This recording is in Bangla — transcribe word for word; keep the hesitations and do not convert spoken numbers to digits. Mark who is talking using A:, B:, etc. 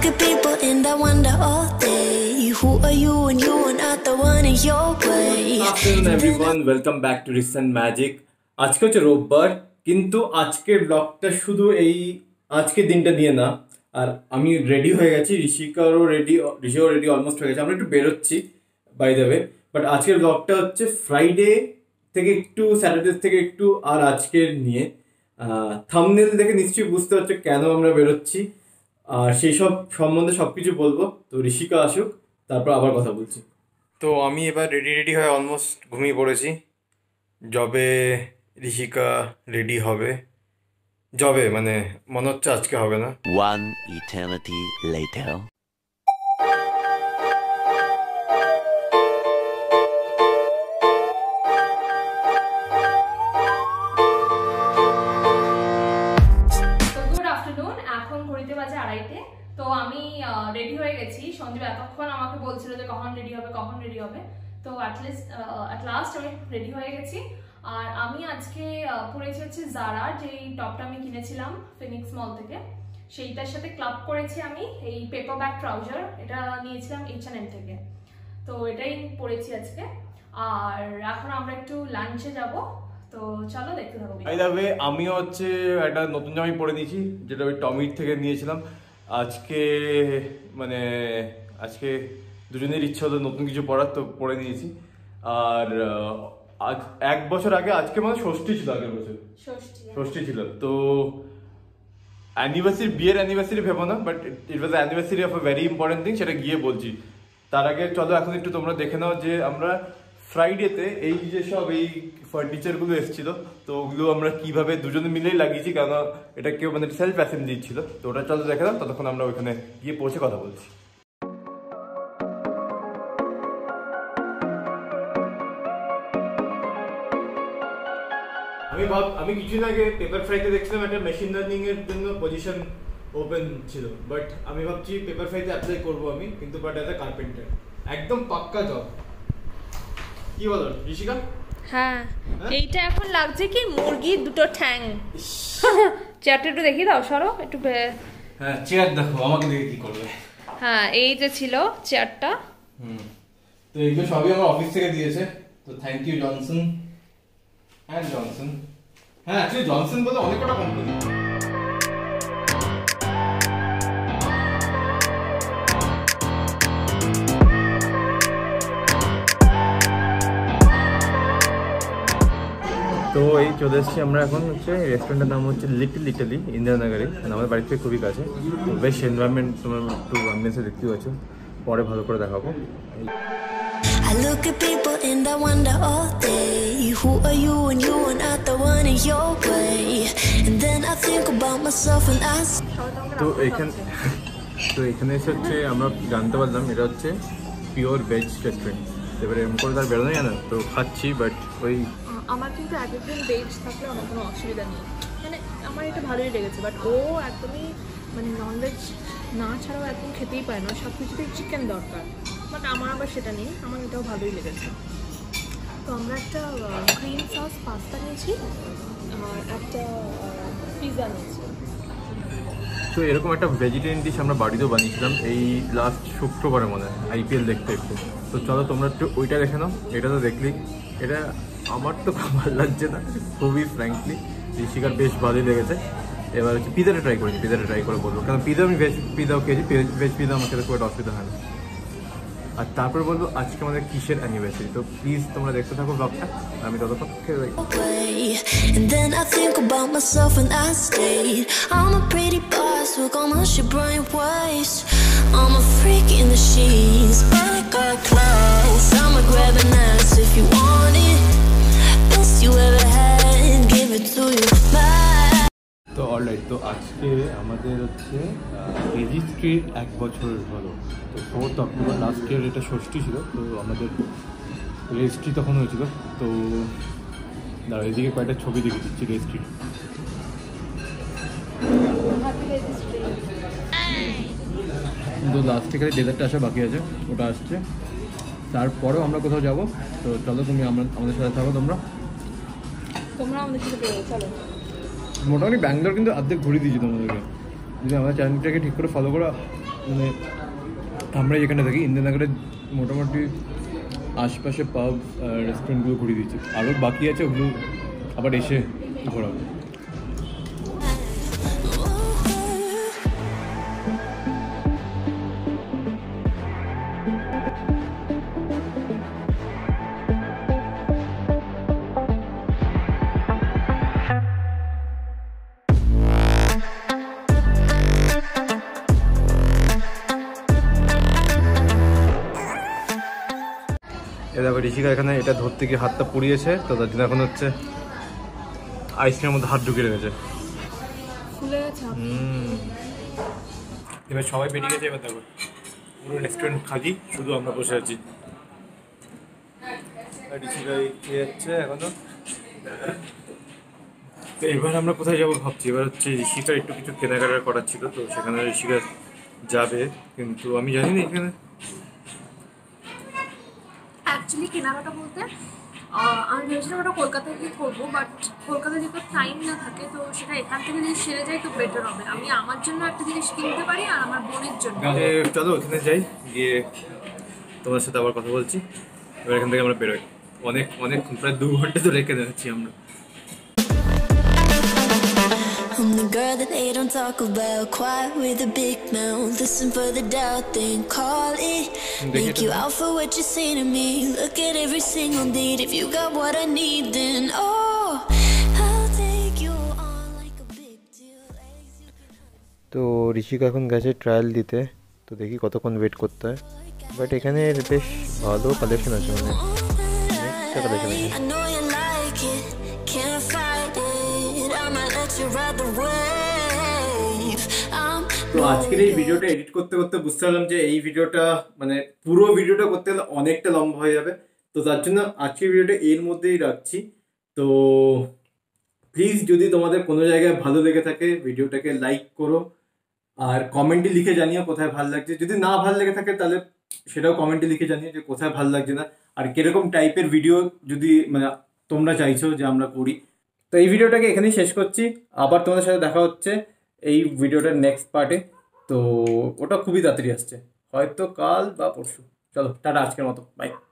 A: look at people and I wonder all day, who are you and you are not the one in your way.
B: Good afternoon everyone, welcome back to Recent Magic. আজকে হচ্ছে রোববার, কিন্তু আজকের ব্লগটা শুধু এই আজকের দিনটা নিয়ে না। আর আমি রেডি হয়ে গেছি, ঋষিকারও রেডি, ঋষিও রেডি অলমোস্ট হয়ে গেছে। আমরা একটু বেরোচ্ছি বাই দ্য ওয়ে, বাট আজকের ব্লগটা হচ্ছে ফ্রাইডে থেকে একটু, স্যাটারডে থেকে একটু, আর আজকের নিয়ে। থাম্বনেল দেখে নিশ্চয়ই বুঝতে পারছো কেন আমরা বেরোচ্ছি, আর সেই সব সম্বন্ধে সব কিছু বলবো। তো ঋষিকা আসুক, তারপর আবার কথা বলছি। তো আমি এবার রেডি রেডি হয়ে অলমোস্ট ঘুমিয়ে পড়েছি। যবে ঋষিকা রেডি হবে, যবে মানে মনে হচ্ছে আজকে হবে না।
C: One eternity later.
D: তো আমি রেডি হয়ে গেছি। সঞ্জীব এতক্ষণ আমাকে বলছিল যে কখন রেডি হবে কখন রেডি হবে তো অ্যাটলিস্ট অ্যাট লাস্ট আমি রেডি হয়ে গেছি। আর আমি আজকে পরেছি হচ্ছে জারা, যেই টপটা আমি কিনেছিলাম ফিনিক্স মল থেকে, সেইটার সাথে ক্লাব করেছি আমি এই পেপার ব্যাক ট্রাউজার, এটা নিয়েছিলাম এইচ এন্ড এম থেকে। তো এটাই পরেছি আজকে। আর এখন আমরা একটু লাঞ্চে যাব, তো চলো দেখতে থাকো।
B: বাই দ্য ওয়ে, আমিও হচ্ছে একটা নতুন জামাই পরে নিয়েছি, যেটা ওই টমির থেকে নিয়েছিলাম। আজকে মানে আজকে দুজনের ইচ্ছা হতো নতুন কিছু পড়ার, তো পড়ে নিয়েছি। আর আজ এক বছর আগে আজকে মানে ষষ্ঠী ছিল, আগের বছর ষষ্ঠী ছিল। তো অ্যানিভার্সারি, বিয়ের অ্যানিভার্সারি ভেবো না, but it was anniversary of a very important thing, সেটা গিয়ে বলছি। তার আগে চলো এখন একটু তোমরা দেখে নাও যে আমরা ফ্রাইডেতে এই যে সব এই ফার্নিচারগুলো এসেছিল, তো ওগুলো আমরা কিভাবে দুজনে মিলেই লাগিয়েছি, কারণ এটা কেউ মানে সেলফ অ্যাসেম্বলি ছিল। তো ওটা চলো দেখে দাও, ততক্ষণ আমরা ওইখানে গিয়ে পৌঁছে কথা বলছি। আমি ভাব আমি কিছুদিন আগে পেপার ফ্রাইতে দেখছিলাম একটা মেশিন লার্নিং এর জন্য পজিশন ওপেন ছিল, বাট আমি ভাবছি পেপার ফ্রাইতে অ্যাপ্লাই করবো আমি, কিন্তু বাট অ্যাজ এ কার্পেন্টার, একদম পাক্কা জব। কি বলো ঋষিকা?
D: হ্যাঁ, এইটা এখন লাগছে কি মুরগির দুটো ঠ্যাং। চেয়ারটা একটু দেখিয়ে দাও, সরো একটু।
B: হ্যাঁ, চেয়ার দেখো, আমাকে দেখে কি করবে।
D: হ্যাঁ, এই যে ছিল চেয়ারটা।
B: হুম, তো এইগুলো সবই আমার অফিস থেকে দিয়েছে, তো thank you Johnson and Johnson. হ্যাঁ, অ্যাকচুয়ালি জনসন বলে অনেক কটা কোম্পানি। তো এই চলে এসেছি আমরা এখন হচ্ছে, রেস্টুরেন্টের নাম হচ্ছে লিটল ইটালি, ইন্দিরানগরে। আমাদের বাড়ি থেকে খুবই কাছে, তো বেশ এনভায়রনমেন্ট, তোমার একটু অ্যাম্বিয়েন্সে দেখতে পাচ্ছ, পরে ভালো করে দেখাবো।
A: I look at people and I wonder all day, who are you and you are not the one in your way. And then I think about myself and I.
B: তো এখানে তো এখানে এসে হচ্ছে আমরা জানতে পারলাম এটা হচ্ছে পিওর ভেজ রেস্টুরেন্ট। এবারে এরকম করে তার বেরোনো যায় না, তো খাচ্ছি। বাট ওই
D: আমার কিন্তু এক একদিন ভেজ থাকলে আমার কোনো অসুবিধা নেই, মানে আমার এটা ভালোই লেগেছে। বাট ও একদমই মানে ননভেজ না ছাড়াও একদম খেতেই পারে না, সব কিছুতেই চিকেন দরকার। বাট আমার আবার সেটা নেই, আমার এটাও ভালোই লেগেছে। তো আমরা একটা গ্রিন সস পাস্তা নিয়েছি আর একটা পিৎজা নিয়েছি।
B: তো এরকম একটা ভেজিটেরিয়ান ডিশ আমরা বাড়িতেও বানিয়েছিলাম এই লাস্ট শুক্রবারে মনে হয়, আইপিএল দেখতে একটু। তো চলো তোমরা একটু ওইটা দেখে নাও। এটা তো দেখলি, এটা আমার তো খুব ভালো লাগছে না, খুবই ফ্র্যাঙ্কলি। ঋষিকার বেশ ভালোই লেগেছে। এবার হচ্ছে পিজাটা ট্রাই করেছি, পিজাটা ট্রাই করে বলবো, কারণ পিজা আমি ভেজ পিজাও খেয়েছি, ভেজ পিজা আমার খেতে খুব একটা অসুবিধা হয় না। আর তারপর বলবো আজকে আমাদের কিসের অ্যানিভার্সারি। তো প্লিজ তোমরা দেখতে থাকো ব্লগটা, আমি ততক্ষণ খেয়ে যাই।
A: And then I think about myself and I stayed. I'm a pretty boss, look almost your brain waves. I'm a freak in the sheets, but I got class. I'ma grab an ass if you want it. Best you ever had, give it to you. Bye.
B: তো অলরাইট, তো আজকে আমাদের হচ্ছে রেজিস্ট্রির এক বছর হলো। তো ফোর্থ অক্টোবর লাস্ট ইয়ার এটা ষষ্ঠী ছিল, তো আমাদের রেজিস্ট্রি তখন হয়েছিল। তো দাঁড়া, এদিকে কয়েকটা ছবি দেখে দিচ্ছি রেজিস্ট্রি। কিন্তু লাস্টে খালি ডেজার্টটা আসা বাকি আছে, ওটা আসছে। তারপরেও আমরা কোথাও যাবো, তো চলো তুমি আমরা আমাদের সাথে থাকো। তোমরা
D: তোমরা আমাদের সাথে চলো।
B: মোটামুটি ব্যাঙ্গালোর কিন্তু অর্ধেক ঘুরে দিয়েছি তোমাদেরকে। যদি আমাদের চ্যানেলটাকে ঠিক করে ফলো করো, মানে আমরা যেখানে থাকি ইন্দিরানগরে মোটামুটি আশপাশে পাব রেস্টুরেন্টগুলো ঘুরিয়ে দিচ্ছি, আরও বাকি আছে, ওগুলো আবার এসে ঘোরাবো। এ দেখো ঋষিকা এখানে এটা ধরতে গিয়ে হাতটা পুড়িয়েছে, তো তার জন্য এখন হচ্ছে আইসক্রিমের মধ্যে হাত ঢুকিয়ে রেখেছে। হুম, এবার সবাই বেরিয়ে গেছে, এবার দেখো পুরো রেস্টুরেন্ট খালি, শুধু আমরা বসে আছি। ঋষিকা খেয়ে যাচ্ছে এখনো। তো এবার আমরা কোথায় যাবো ভাবছি। এবার হচ্ছে ঋষিকার একটু কিছু কেনাকাটা করার ছিল, তো সেখানে ঋষিকা যাবে, কিন্তু আমি জানি না এখানে
E: অ্যাকচুয়ালি কেনাকাটা বলতে আমি ভেবেছিলাম ওটা কলকাতায় গিয়ে করবো, বাট কলকাতায় যেহেতু টাইম না থাকে তো সেটা এখান থেকে যদি সেরে যায় তো বেটার হবে। আমি আমার জন্য একটা জিনিস কিনতে পারি আর আমার বোনের জন্য।
B: চলো ওখানে যাই, গিয়ে তোমার সাথে আবার কথা বলছি। এবার এখান থেকে আমরা বেরোই, অনেক অনেক প্রায় দু ঘন্টা তো রেখে যাচ্ছি আমরা।
A: I'm the girl that they don't talk about, quiet with a big mouth. Listen for the doubt, then call it. Make you out for what you say to me. Look at every single need. If you got what I need, then oh, I'll take you on like a big deal.
F: তো ঋষিকা এখন গেছে ট্রায়াল দিতে, তো দেখি কতক্ষণ ওয়েট করতে হয়। বাট এখানে বেশ ভালো কালেকশন আছে, মানে অনেকটা কালেকশন আছে।
A: I know you like it, can't fight it. I might let you ride the wave. I'm
B: তো আজকের এই ভিডিওটা এডিট করতে করতে বুঝতে পারলাম যে এই ভিডিওটা মানে পুরো ভিডিওটা করতে গেলে অনেকটা লম্বা হয়ে যাবে, তো তার জন্য আজকের ভিডিওটা এর মধ্যেই রাখছি। তো প্লিজ যদি তোমাদের কোনো জায়গায় ভালো লেগে থাকে ভিডিওটাকে লাইক করো, আর কমেন্টে লিখে জানিও কোথায় ভালো লাগছে। যদি না ভালো লেগে থাকে তাহলে সেটাও কমেন্টে লিখে জানিও যে কোথায় ভালো লাগছে না, আর কিরকম টাইপের ভিডিও যদি মানে তোমরা চাইছো যে আমরা করি। তো এই ভিডিওটাকে এখানেই শেষ করছি, আবার তোমাদের সাথে দেখা হচ্ছে এই ভিডিওটার নেক্সট পার্টে। তো ওটা খুবই তাড়াতাড়ি আসছে, হয়তো কাল বা পরশু। চলো টাটা, আজকের মতো বাই।